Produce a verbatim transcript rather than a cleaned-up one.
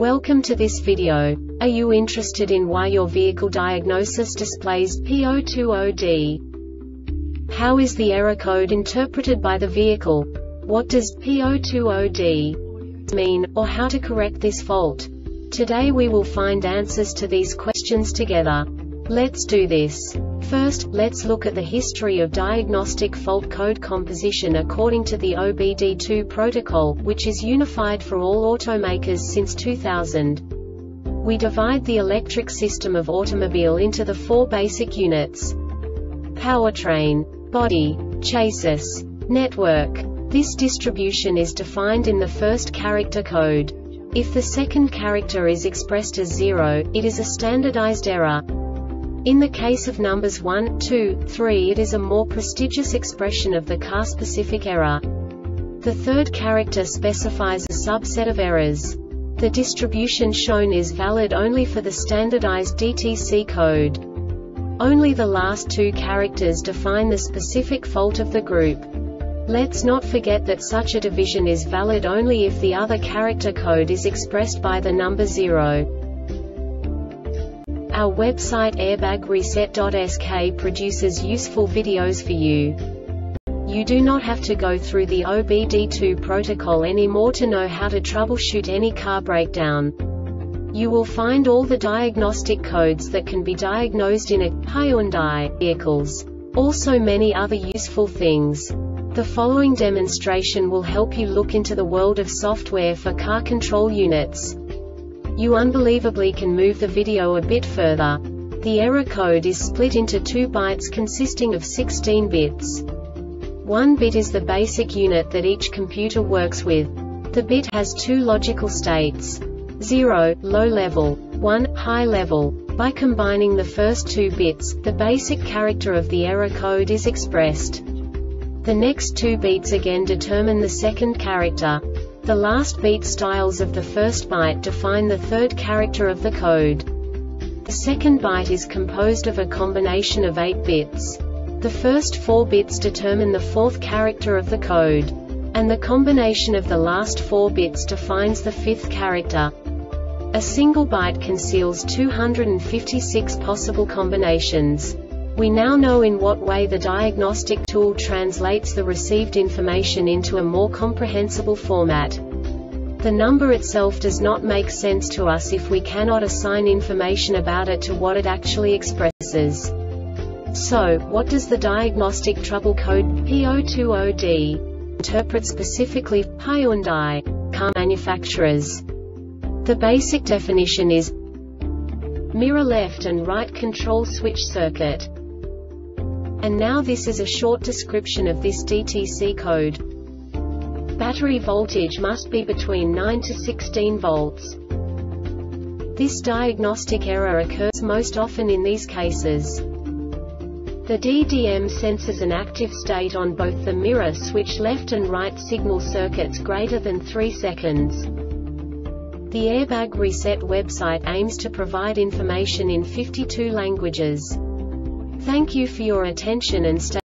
Welcome to this video. Are you interested in why your vehicle diagnosis displays P zero two zero D? How is the error code interpreted by the vehicle? What does P zero two zero D mean, or how to correct this fault? Today we will find answers to these questions together. Let's do this. First, let's look at the history of diagnostic fault code composition according to the O B D two protocol, which is unified for all automakers since two thousand. We divide the electric system of automobile into the four basic units: powertrain, body, chassis, network. This distribution is defined in the first character code. If the second character is expressed as zero, it is a standardized error. In the case of numbers one, two, three, it is a more prestigious expression of the car-specific error. The third character specifies a subset of errors. The distribution shown is valid only for the standardized D T C code. Only the last two characters define the specific fault of the group. Let's not forget that such a division is valid only if the other character code is expressed by the number zero. Our website airbag reset dot S K produces useful videos for you. You do not have to go through the O B D two protocol anymore to know how to troubleshoot any car breakdown. You will find all the diagnostic codes that can be diagnosed in a Hyundai vehicles. Also many other useful things. The following demonstration will help you look into the world of software for car control units. You unbelievably can move the video a bit further. The error code is split into two bytes consisting of sixteen bits. One bit is the basic unit that each computer works with. The bit has two logical states: zero, low level, one, high level. By combining the first two bits, the basic character of the error code is expressed. The next two bits again determine the second character. The last beat styles of the first byte define the third character of the code. The second byte is composed of a combination of eight bits. The first four bits determine the fourth character of the code. And the combination of the last four bits defines the fifth character. A single byte conceals two hundred fifty-six possible combinations. We now know in what way the diagnostic tool translates the received information into a more comprehensible format. The number itself does not make sense to us if we cannot assign information about it to what it actually expresses. So, what does the diagnostic trouble code P zero two zero D interpret specifically for Hyundai car manufacturers? The basic definition is mirror left and right control switch circuit. And now this is a short description of this D T C code. Battery voltage must be between nine to sixteen volts. This diagnostic error occurs most often in these cases. The D D M senses an active state on both the mirror switch left and right signal circuits greater than three seconds. The Airbag Reset website aims to provide information in fifty-two languages. Thank you for your attention and stay